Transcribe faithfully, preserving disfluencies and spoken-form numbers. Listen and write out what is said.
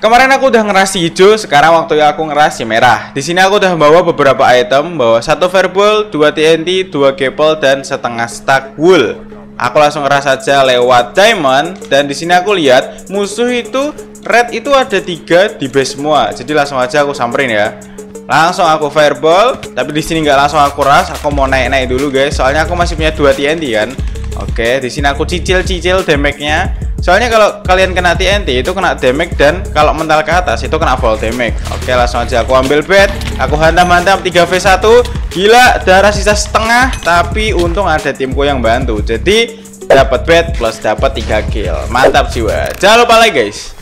Kemarin aku udah ngeras hijau, sekarang waktunya aku ngeras merah. Di sini aku udah bawa beberapa item, bawa satu fireball, dua T N T, dua gapple, dan setengah stack wool. Aku langsung ngeras aja lewat diamond, dan di sini aku lihat musuh itu red itu ada tiga di base semua. Jadi langsung aja aku samperin ya. Langsung aku fireball, tapi di sini nggak langsung aku ras, aku mau naik-naik dulu guys. Soalnya aku masih punya dua T N T kan. Oke, di sini aku cicil-cicil damage-nya. Soalnya kalau kalian kena T N T itu kena damage, dan kalau mental ke atas itu kena fall damage. Oke, langsung aja aku ambil bed, aku hantam-hantam tiga v satu. Gila, darah sisa setengah, tapi untung ada timku yang bantu. Jadi dapat bed plus dapat tiga kill. Mantap jiwa. Jangan lupa like guys.